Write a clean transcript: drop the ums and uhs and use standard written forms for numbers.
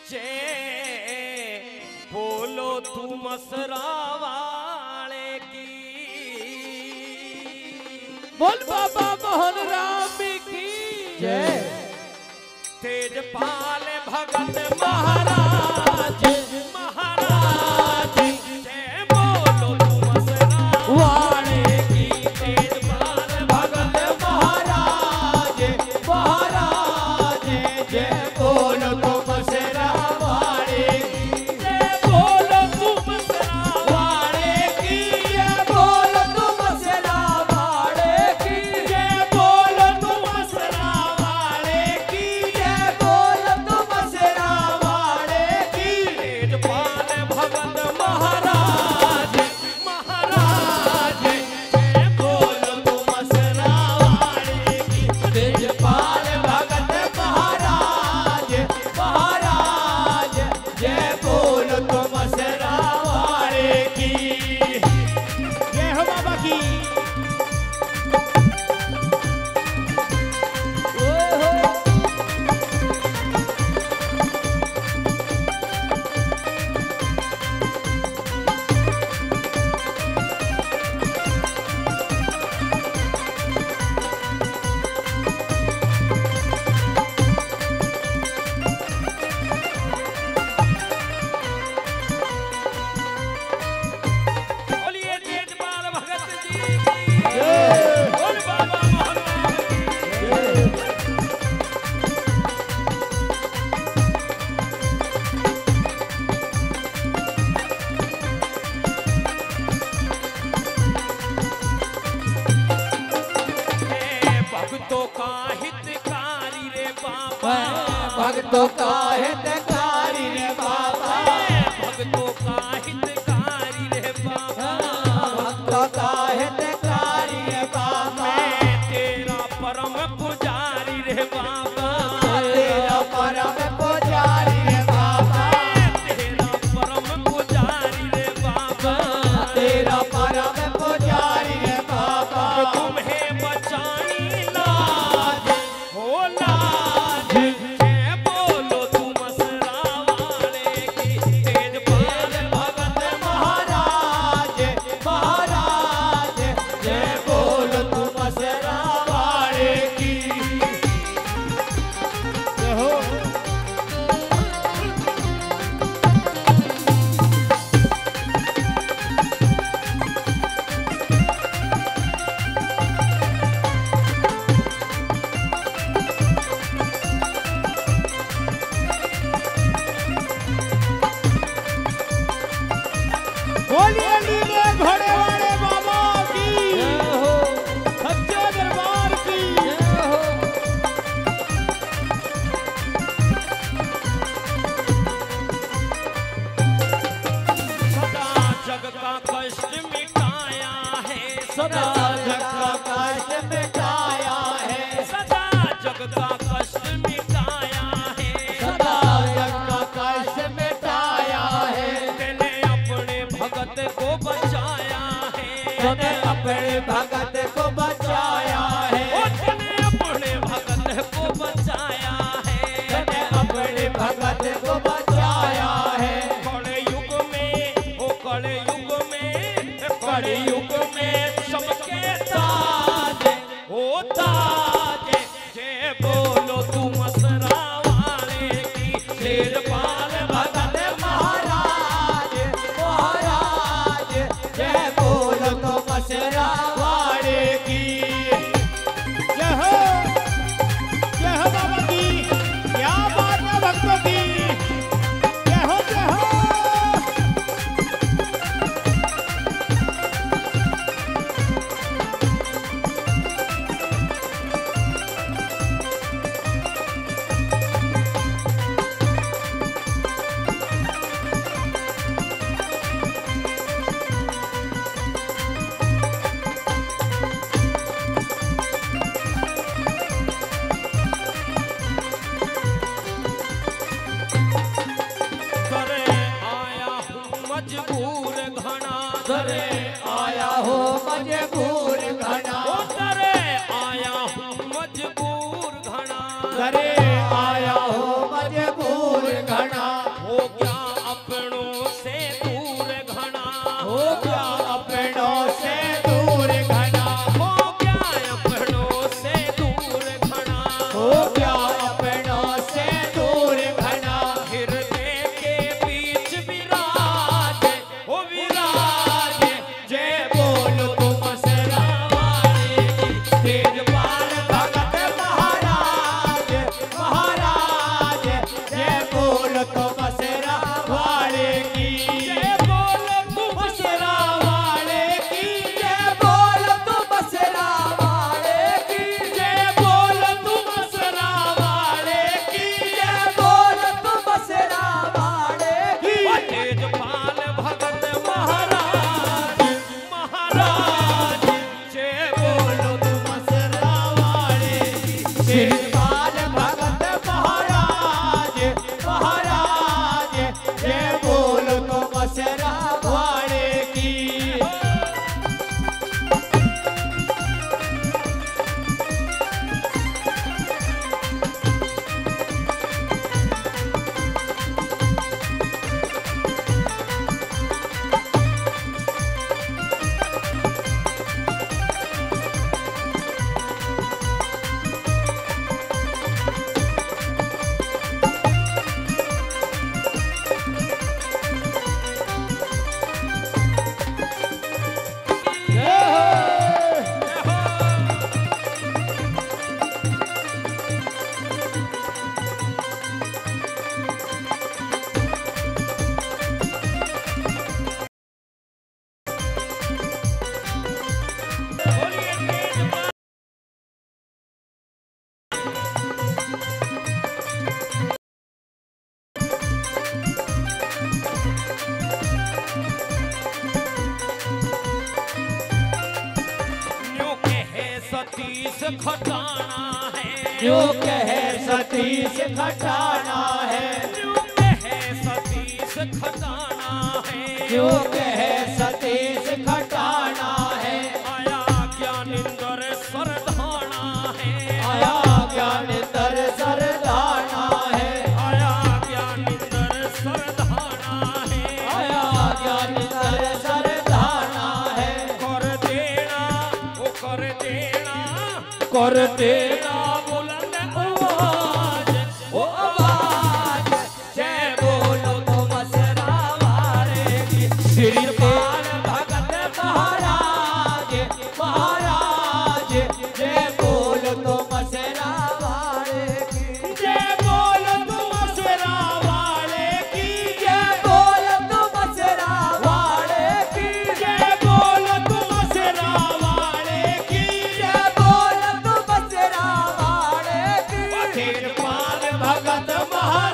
जय बोलो तू मसरा वाले की। बोल बाबा मोहन राम की जय। तेजपाल भगत महाराज महाराज जय बोलो तू मसरा वाले की। तेजपाल भगत महाराज महाराज जय बोलो तू मसरा वाले की। जय बोलो तू मसरा वाले की। जय बोलो तू मसरा वाले की। जय बोलो तू मसरा वाले की। जय बोलो तू मसरा वाले की। तेजपाल भगत महाराज महाराज जय बोलो तू मसरा वाले की। तेजपाल भगत महाराज महाराज जय बोलो तू मसरा वाले की। जय हो बाबा की। बोलिए तेजपाल भगत जी की। बोल बाबा मोहन राम की। भक्तों का हितकारी रे बाबा। भक्तों का हितकारी रे बाबा। भक्तों का हितकारी रे बाबा। भक्तों का हितकारी रे बाबा। मैं तेरा परम पुजारी रे बाबा। तेरा परम पुजारी रे बाबा। तेरा परम पुजारी रे बाबा। तेरा परम पुजारी रे बाबा। तुम्हें बचानी लाज हो लाज जय बोलो तू मसरा वाले की। तेजपाल भगत महाराज महाराज जय बोलो तू मसरा वाले की। जय हो। बोलिए नीले घोड़े वाले बाबा की। जय हो। सच्चे दरबार की। जय हो। सदा जग का कष्ट मिटाया है। सदा जग का कष्ट मिटाया है। सदा जग का कष्ट मिटाया है। सदा जग का कष्ट मिटाया है। तेने अपने भगत को बचाया है। तूने अपने भगत को बचाया है। ओ तेने अपने भगत को बचाया है। तूने अपने भगत को बचाया है। कड़े युग में ओ कड़े युग में कड़े युग में सबके ताज ओ ताज जय बोलो तू मसरा वाले की। तेजपाल भगत महाराज महाराज जय बोलो तो मसरा वाले की। जय हो बाबा की। क्या बात है भक्तों की। सतीश खटाना है, जो कहे सतीश खटाना है, जो कहे सतीश खटाना है, जो कहे सतीश खटाना है। आया ज्ञानेंद्र सरधाना है, आया ज्ञानेंद्र सरदाना है, आया ज्ञानेंद्र सरधाना है, आया ज्ञानेंद्र सरदाना है। कर देना वो कर देना कर देना बुलंद आवाज, ओ आवाज, जय बोलो तो मसरा वाले की। श्रीपाल भगत महाराज महाराज, जय बोलो तो मसरा वाले की। जय बोलो तो मसरा वाले की, जय बोलो तो मसरा वाले की, जय बोलो तो मसरा वाले की, जय बोलो तो मसरा वाले की। श्रीपाल भगत महाराज